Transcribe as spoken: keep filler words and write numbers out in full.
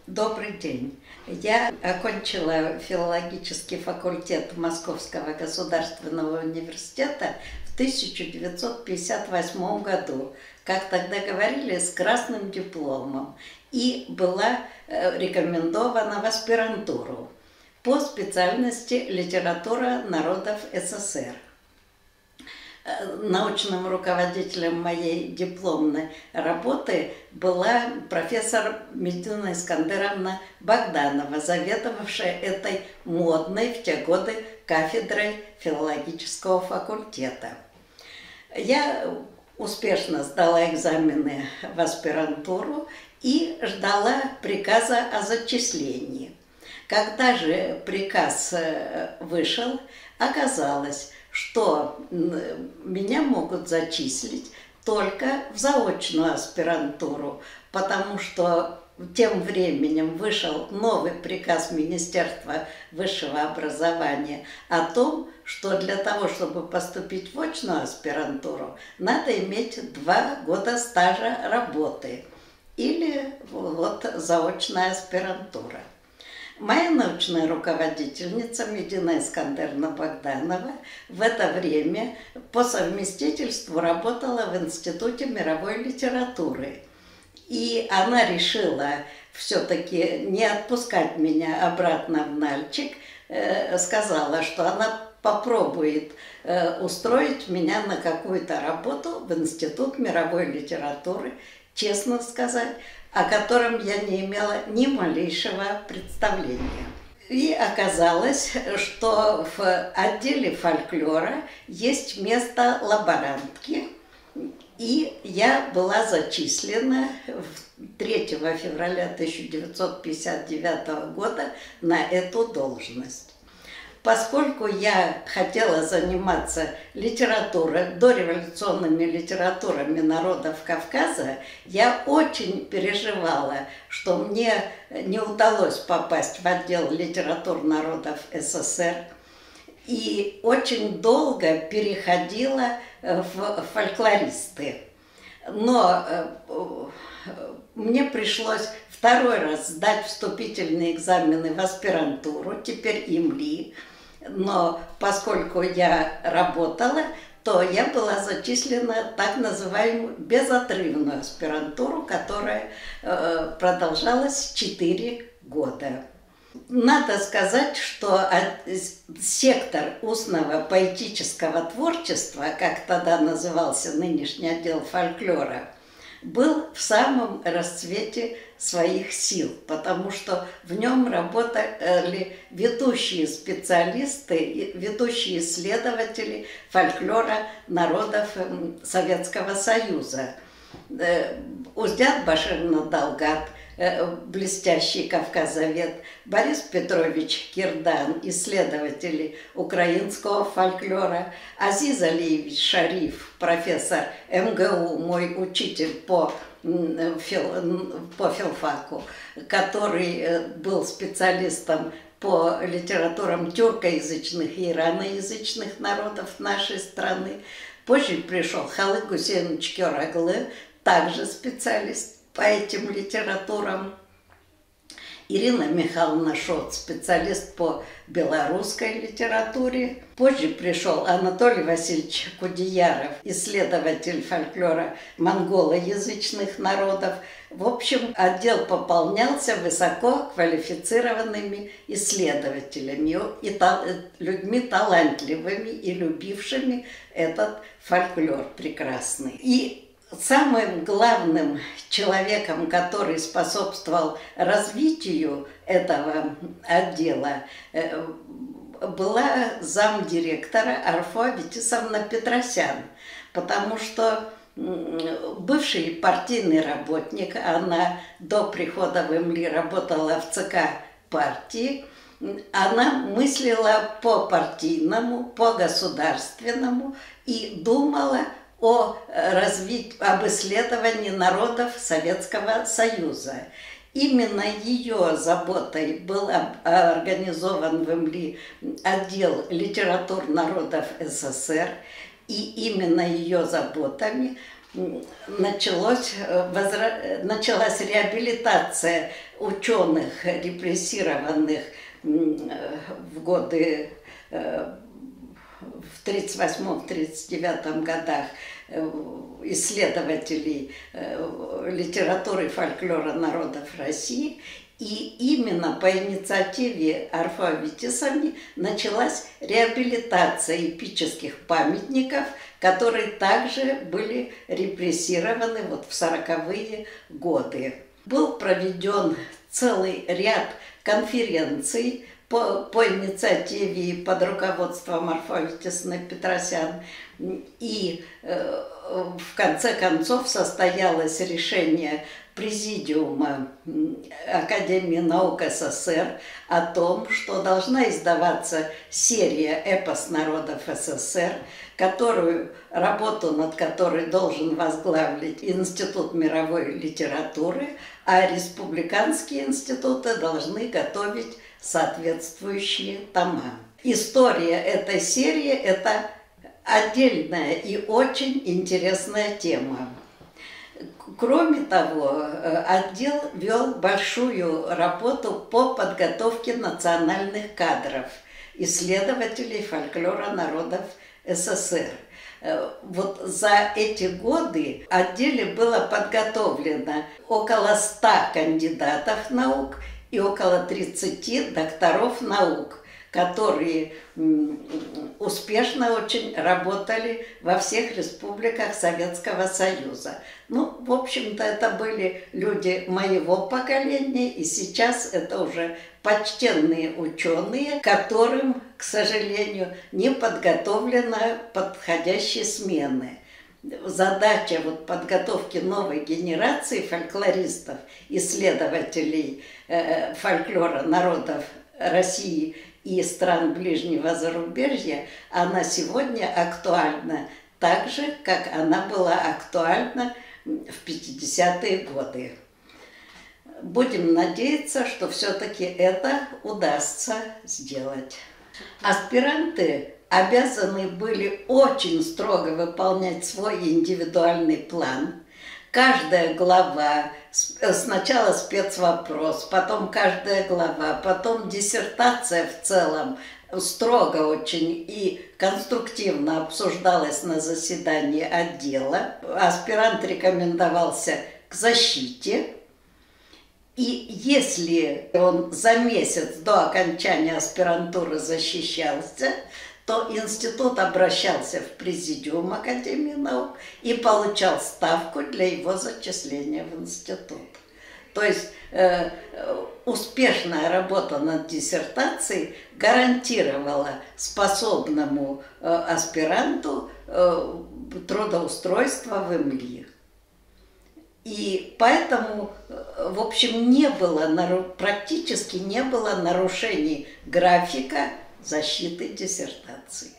Добрый день. Я окончила филологический факультет Московского государственного университета в тысяча девятьсот пятьдесят восьмом году, как тогда говорили, с красным дипломом, и была рекомендована в аспирантуру по специальности литература народов СССР. Научным руководителем моей дипломной работы была профессор Медина Искандеровна Богданова, заведовавшая этой модной в те годы кафедрой филологического факультета. Я успешно сдала экзамены в аспирантуру и ждала приказа о зачислении. Когда же приказ вышел, оказалось, что меня могут зачислить только в заочную аспирантуру, потому что тем временем вышел новый приказ Министерства высшего образования о том, что для того, чтобы поступить в очную аспирантуру, надо иметь два года стажа работы или вот заочная аспирантура. Моя научная руководительница Медина Искандеровна Богданова в это время по совместительству работала в Институте мировой литературы. И она решила все-таки не отпускать меня обратно в Нальчик, э, сказала, что она попробует э, устроить меня на какую-то работу в Институт мировой литературы, честно сказать, о котором я не имела ни малейшего представления. И оказалось, что в отделе фольклора есть место лаборантки, и я была зачислена третьего февраля тысяча девятьсот пятьдесят девятого года на эту должность. Поскольку я хотела заниматься литературой, дореволюционными литературами народов Кавказа, я очень переживала, что мне не удалось попасть в отдел литератур народов СССР, и очень долго переходила в фольклористы. Но мне пришлось второй раз сдать вступительные экзамены в аспирантуру, теперь ИМЛИ. Но поскольку я работала, то я была зачислена в так называемую безотрывную аспирантуру, которая э, продолжалась четыре года. Надо сказать, что сектор устного поэтического творчества, как тогда назывался нынешний отдел фольклора, был в самом расцвете своих сил, потому что в нем работали ведущие специалисты, ведущие исследователи фольклора народов Советского Союза. Уздят Баширна Далгат, блестящий кавказовед, Борис Петрович Кирдан, исследователи украинского фольклора, Азиз Алиевич Шариф, профессор МГУ, мой учитель по, фил, по филфаку, который был специалистом по литературам тюркоязычных и ираноязычных народов нашей страны. Позже пришел Халы Гусейнович Кёраглы, также специалист по этим литературам. Ирина Михайловна Шот, специалист по белорусской литературе. Позже пришел Анатолий Васильевич Кудеяров, исследователь фольклора монголоязычных народов. В общем, отдел пополнялся высоко квалифицированными исследователями и та людьми талантливыми и любившими этот фольклор прекрасный. И самым главным человеком, который способствовал развитию этого отдела, была замдиректора Арфо Витисовна Петросян, потому что бывший партийный работник, она до прихода в ИМЛИ работала в ЦК партии, она мыслила по партийному, по государственному и думала о развитии, об исследовании народов Советского Союза. Именно ее заботой был организован в ИМЛИ отдел литератур народов СССР, и именно ее заботами началось, возра... началась реабилитация ученых, репрессированных в годы в тридцать восьмом — тридцать девятом годах исследователей литературы и фольклора народов России. И именно по инициативе Арфо Аветисовны началась реабилитация эпических памятников, которые также были репрессированы вот в сороковые годы. Был проведен целый ряд конференций по, по инициативе и под руководством Арфо Аветисовны Петросян. И э, в конце концов состоялось решение Президиума Академии наук СССР о том, что должна издаваться серия «Эпос народов СССР», которую, работу над которой должен возглавить Институт мировой литературы, а республиканские институты должны готовить соответствующие тома. История этой серии – это отдельная и очень интересная тема. Кроме того, отдел вел большую работу по подготовке национальных кадров, исследователей фольклора народов СССР. Вот за эти годы в отделе было подготовлено около ста кандидатов наук и около тридцати докторов наук, которые успешно очень работали во всех республиках Советского Союза. Ну, в общем-то, это были люди моего поколения, и сейчас это уже почтенные ученые, которым, к сожалению, не подготовлена подходящей смены. Задача вот подготовки новой генерации фольклористов, исследователей э, фольклора народов России и стран ближнего зарубежья, она сегодня актуальна так же, как она была актуальна в пятидесятые годы. Будем надеяться, что все-таки это удастся сделать. Аспиранты обязаны были очень строго выполнять свой индивидуальный план. Каждая глава, сначала спецвопрос, потом каждая глава, потом диссертация в целом строго очень и конструктивно обсуждалась на заседании отдела. Аспирант рекомендовался к защите. И если он за месяц до окончания аспирантуры защищался, то институт обращался в Президиум Академии наук и получал ставку для его зачисления в институт. То есть э, успешная работа над диссертацией гарантировала способному э, аспиранту э, трудоустройство в ИМЛИ. И поэтому, в общем, не было, практически не было нарушений графика защиты диссертации.